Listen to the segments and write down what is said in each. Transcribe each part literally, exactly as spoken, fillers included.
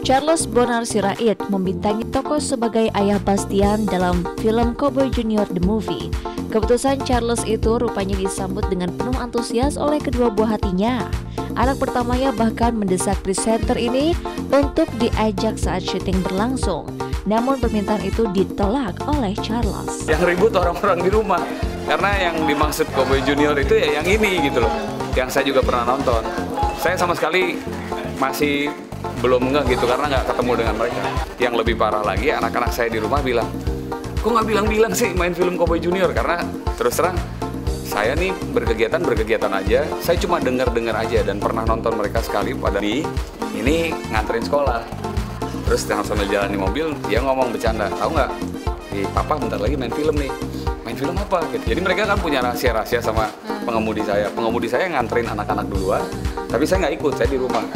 Charles Bonar Sirait membintangi tokoh sebagai ayah Bastian dalam film Cowboy Junior The Movie. Keputusan Charles itu rupanya disambut dengan penuh antusias oleh kedua buah hatinya. Anak pertamanya bahkan mendesak presenter ini untuk diajak saat syuting berlangsung. Namun permintaan itu ditolak oleh Charles. Yang ribut orang-orang di rumah, karena yang dimaksud Cowboy Junior itu ya yang ini gitu loh, yang saya juga pernah nonton. Saya sama sekali masih belum nggak gitu karena nggak ketemu dengan mereka. Yang lebih parah lagi, anak-anak saya di rumah bilang, kok nggak bilang-bilang sih main film Cowboy Junior? Karena terus terang saya nih berkegiatan berkegiatan aja, saya cuma dengar-dengar aja dan pernah nonton mereka sekali pada di ini nganterin sekolah. Terus sambil jalan di mobil, dia ngomong bercanda, tahu nggak? Di papa bentar lagi main film nih. Main film apa? Gitu. Jadi mereka kan punya rahasia-rahasia sama pengemudi saya. Pengemudi saya nganterin anak-anak duluan, tapi saya nggak ikut, saya di rumah.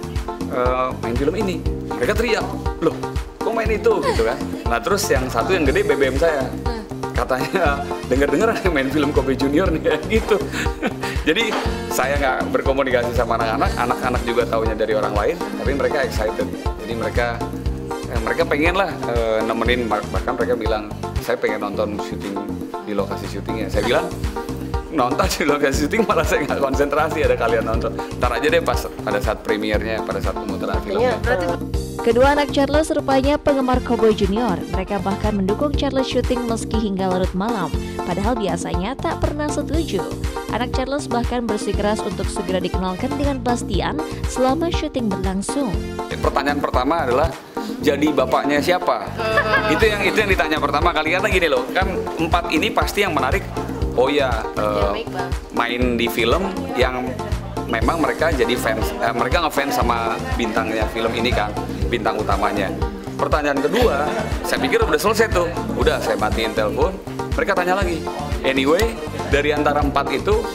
E, main film ini. Mereka teriak, loh, kok main itu? Gitu kan. Nah terus yang satu yang gede B B M saya. Katanya dengar-dengar main film Cowboy Junior nih, gitu. Jadi saya nggak berkomunikasi sama anak-anak, anak-anak juga taunya dari orang lain, tapi mereka excited. Jadi mereka eh, mereka pengen lah eh, nemenin, bahkan mereka bilang, saya pengen nonton syuting di lokasi syutingnya. Saya bilang, nonton di lokasi syuting malah saya nggak konsentrasi, ada kalian nonton. Ntar aja deh pas pada saat premiernya, pada saat pemutaran filmnya. Kedua anak Charles rupanya penggemar Cowboy Junior. Mereka bahkan mendukung Charles syuting meski hingga larut malam. Padahal biasanya tak pernah setuju. Anak Charles bahkan bersikeras untuk segera dikenalkan dengan Bastian selama syuting berlangsung. Pertanyaan pertama adalah, jadi bapaknya siapa? Itu yang itu yang ditanya pertama kali. Karena gini loh, kan empat ini pasti yang menarik. Oh ya, uh, main di film yang memang mereka jadi fans, eh, mereka ngefans sama bintangnya film ini kan, bintang utamanya. Pertanyaan kedua, saya pikir udah selesai tuh, udah saya matiin telepon. Mereka tanya lagi, anyway dari antara empat itu,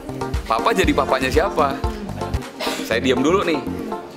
papa jadi papanya siapa? Saya diam dulu nih,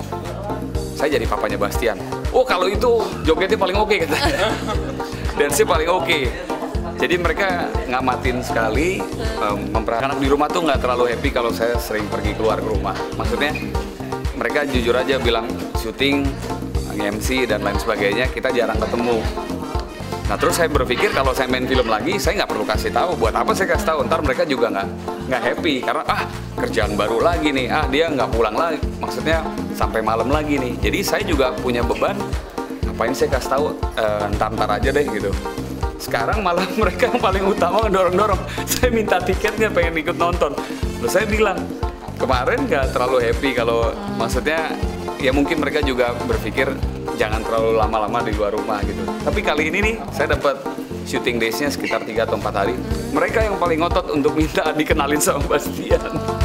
saya jadi papanya Bastian. Oh kalau itu jogetnya paling oke katanya, dance-nya paling oke. Jadi mereka ngamatin sekali, um, memperhatikan anak di rumah tuh nggak terlalu happy kalau saya sering pergi keluar ke rumah. Maksudnya mereka jujur aja bilang syuting, M C dan lain sebagainya kita jarang ketemu. Nah terus saya berpikir kalau saya main film lagi, saya nggak perlu kasih tahu. Buat apa saya kasih tahu? Ntar mereka juga nggak nggak happy karena ah kerjaan baru lagi nih, ah dia nggak pulang lagi. Maksudnya sampai malam lagi nih. Jadi saya juga punya beban. Ngapain saya kasih tahu? E, ntar-ntar aja deh gitu. Sekarang malah mereka yang paling utama ngedorong-dorong. Saya minta tiketnya pengen ikut nonton. Terus saya bilang, kemarin nggak terlalu happy kalau hmm. maksudnya ya mungkin mereka juga berpikir jangan terlalu lama-lama di luar rumah gitu. Tapi kali ini nih saya dapat shooting days-nya sekitar tiga atau empat hari. Mereka yang paling ngotot untuk minta dikenalin sama Bastian.